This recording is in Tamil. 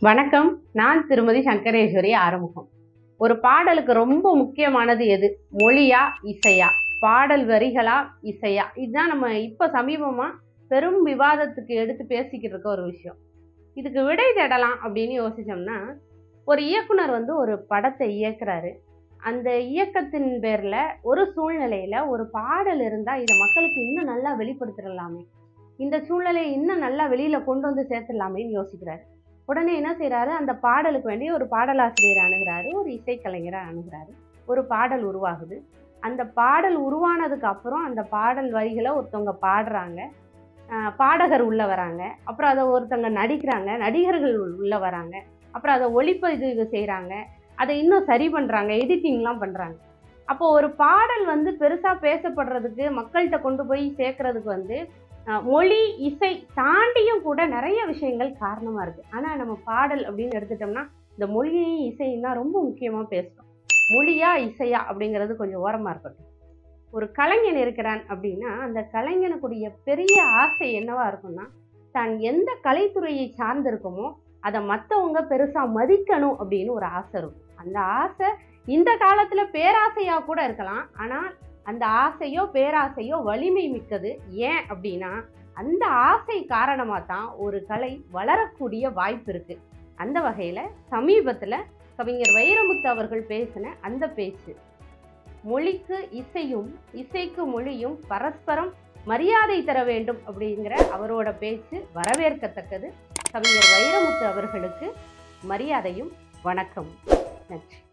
வணக்கம். நான் திருமதி சங்கரேஸ்வரி ஆறுமுகம். ஒரு பாடலுக்கு ரொம்ப முக்கியமானது எது? மொழியா இசையா? பாடல் வரிகளா இசையா? இதுதான் நம்ம இப்ப சமீபமா பெரும் விவாதத்துக்கு எடுத்து பேசிக்கிட்டு இருக்க ஒரு விஷயம். இதுக்கு விடை தேடலாம் அப்படின்னு யோசிச்சோம்னா, ஒரு இயக்குனர் ஒரு படத்தை இயக்குறாரு. அந்த இயக்கத்தின் பேர்ல ஒரு சூழ்நிலையில ஒரு பாடல் இருந்தா இதை மக்களுக்கு இன்னும் நல்லா வெளிப்படுத்திடலாமே, இந்த சூழ்நிலையை இன்னும் நல்லா வெளியில கொண்டு வந்து சேர்த்துடலாமேன்னு யோசிக்கிறாரு. உடனே என்ன செய்யறாரு, அந்த பாடலுக்கு வேண்டி ஒரு பாடலாசிரியர் அணுகிறாரு, ஒரு இசைக்கலைஞரை அணுகிறாரு. ஒரு பாடல் உருவாகுது. அந்த பாடல் உருவானதுக்கு அப்புறம் அந்த பாடல் வரிகளை ஒருத்தவங்க பாடுறாங்க, பாடகர் உள்ள வராங்க. அப்புறம் அதை ஒருத்தவங்க நடிக்கிறாங்க, நடிகர்கள் உள்ள வராங்க. அப்புறம் அதை ஒளிப்பதிவு செய்யறாங்க, அதை இன்னும் சரி பண்றாங்க, எடிட்டிங்லாம் பண்றாங்க. அப்போ ஒரு பாடல் பெருசா பேசப்படுறதுக்கு, மக்கள்கிட்ட கொண்டு போய் சேர்க்கறதுக்கு மொழி இசை தாண்டியும் கூட நிறைய விஷயங்கள் காரணமா இருக்கு. ஆனா நம்ம பாடல் அப்படின்னு எடுத்துட்டோம்னா இந்த மொழியையும் இசையும் தான் ரொம்ப முக்கியமா பேசுறோம். மொழியா இசையா அப்படிங்கிறது கொஞ்சம் ஓரமா இருக்கட்டும். ஒரு கலைஞன் இருக்கிறான் அப்படின்னா அந்த கலைஞனுக்குரிய பெரிய ஆசை என்னவா இருக்கும்னா, தான் எந்த கலைத்துறையை சார்ந்து இருக்குமோ அதை மற்றவங்க பெருசா மதிக்கணும் அப்படின்னு ஒரு ஆசை இருக்கும். அந்த ஆசை இந்த காலத்துல பேராசையா கூட இருக்கலாம். ஆனால் அந்த ஆசையோ பேராசையோ வலிமை மிக்கது. ஏன் அப்படின்னா அந்த ஆசை காரணமாக தான் ஒரு கலை வளரக்கூடிய வாய்ப்பு இருக்கு. அந்த வகையில் சமீபத்தில் கவிஞர் வைரமுத்து அவர்கள் பேசின அந்த பேச்சு, மொழிக்கு இசையும் இசைக்கு மொழியும் பரஸ்பரம் மரியாதை தர வேண்டும் அப்படிங்கிற அவரோட பேச்சு வரவேற்கத்தக்கது. கவிஞர் வைரமுத்து அவர்களுக்கு மரியாதையும் வணக்கம். நன்றி.